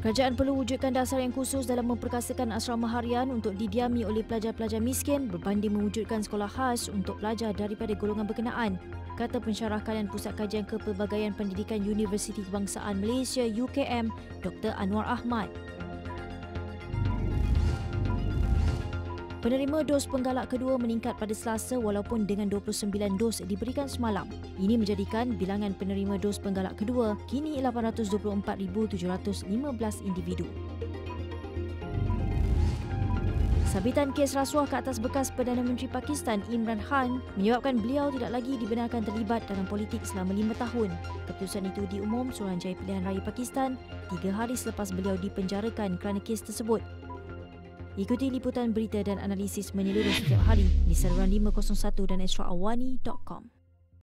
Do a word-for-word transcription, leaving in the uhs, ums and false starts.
Kerajaan perlu wujudkan dasar yang khusus dalam memperkasakan asrama harian untuk didiami oleh pelajar-pelajar miskin berbanding mewujudkan sekolah khas untuk pelajar daripada golongan berkenaan, kata pensyarah Kalian Pusat Kajian Kepelbagaian Pendidikan Universiti Kebangsaan Malaysia U K M, Doktor Anwar Ahmad. Penerima dos penggalak kedua meningkat pada Selasa walaupun dengan dua puluh sembilan dos diberikan semalam. Ini menjadikan bilangan penerima dos penggalak kedua kini lapan ratus dua puluh empat ribu tujuh ratus lima belas individu. Sabitan kes rasuah ke atas bekas Perdana Menteri Pakistan Imran Khan menyebabkan beliau tidak lagi dibenarkan terlibat dalam politik selama lima tahun. Keputusan itu diumum Suruhanjaya Pilihan Raya Pakistan tiga hari selepas beliau dipenjarakan kerana kes tersebut. Ikuti liputan berita dan analisis menyeluruh setiap hari di saluran lima kosong satu dan extra awani dot com.